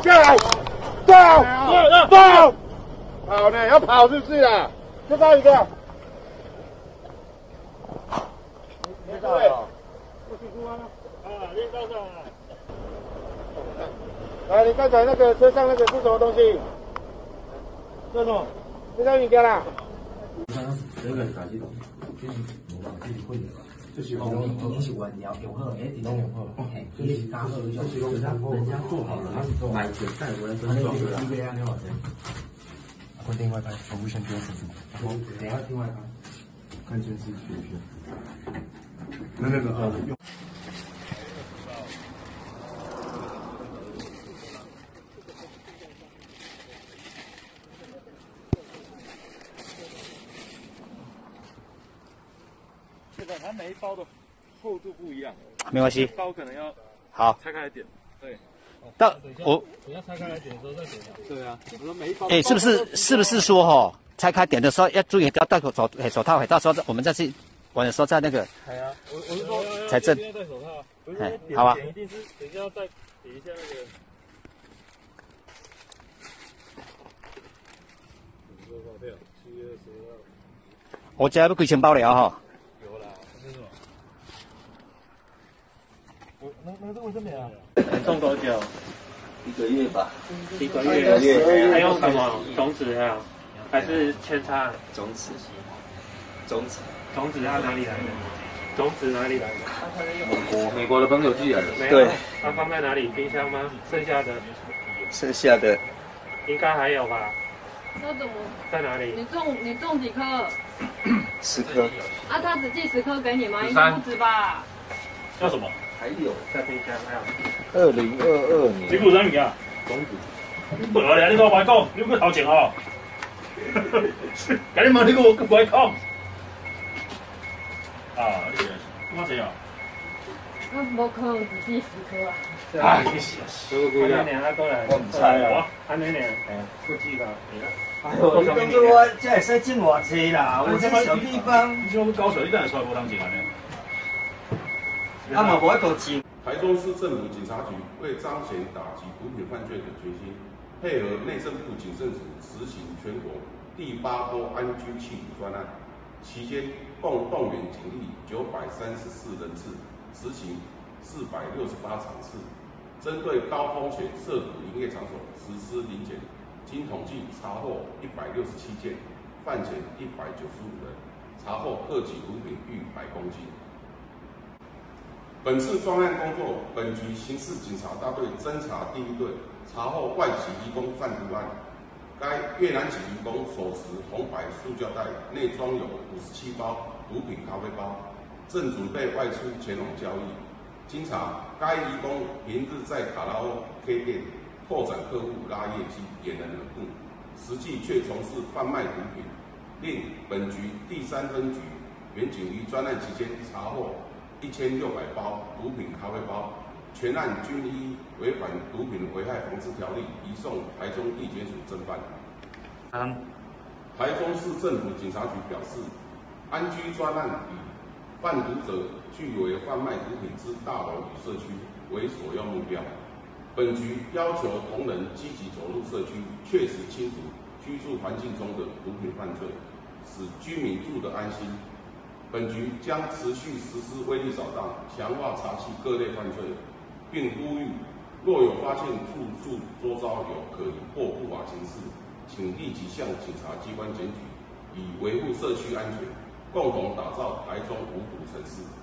下来，走，跑呢，要跑是不是啊？就到一个。练到了。练到上了。来，你刚才那个车上那个是什么东西？这种，这叫物件啦。就是讲你是原料用好，一定用好，你是加好，就是讲人家做好了，买就带回来分装的。这样你话先，关另外开，服务先不要手机，然后等下另外开，看电视学一学。那个用。它每一包的厚度不一样， 没关系， 包可能要好拆开来点。对， 到我等下拆开来点的时候再点。对啊，我说每一包。 是不是说哈，拆开点的时候要注意要戴手套，到时候我们再去玩的时候再那个。 哎呀，我是说才正。 一定要戴手套，不是说好吧。 一定是等一下要再点一下那个。7月12。 我家要亏钱包了哈。 那是卫生棉啊？ 种多久 ？1个月吧。 1个月。还用什么种子啊？还是扦插？ 种子。 种子它哪里来的？种子哪里来的？ 美国的朋友寄来的。 对。它放在哪里？冰箱吗？剩下的应该还有吧？ 那怎么？ 在哪里？ 你种几颗 ？10颗。 啊，他只寄10颗给你吗？应该不止吧？ 叫什么？ 还有在冰箱还有。 2022年。 你给我啥物件？种子。你无聊，你跟我白讲，你去头前哦。赶紧问你跟我白讲。啊，你多少钱啊？ 那无可能只寄10颗啊。 哎，你是啊， 我唔猜啊。 安尼呢？不记得。 哎呦，你当作我这会使种偌济啦？我这小地方。 你像我搞出来，你当然出来无通种安尼。 啊嘛无一个种。 台中市政府警察局为彰显打击毒品犯罪的决心，配合内政部警政署执行全国第8波安居缉毒专案，期间共动员警力934人次，执行468场次，针对高风险涉毒营业场所实施临检，经统计查获167件，犯前195人，查获各级毒品逾100公斤。本次专案工作，本局刑事警察大队侦查第1队查获外籍移工贩毒案。该越南籍移工手持红白塑胶袋，内装有57包毒品咖啡包，正准备外出前往交易。经查，该移工平日在卡拉 OK 店拓展客户拉业绩，也能稳固，实际却从事贩卖毒品。另本局第3分局原警于专案期间查获1600包毒品咖啡包，全案均依违反毒品危害防治条例移送台中地检署侦办。台中市政府警察局表示，安居专案以贩毒者据为贩卖毒品之大楼与社区为首要目标。本局要求同仁积极走入社区，确实清除居住环境中的毒品犯罪，使居民住得安心。本局将持续实施威力扫荡，强化查缉各类犯罪，并呼吁若有发现住周遭有可疑或不法情事，请立即向警察机关检举，以维护社区安全，共同打造台中无毒城市。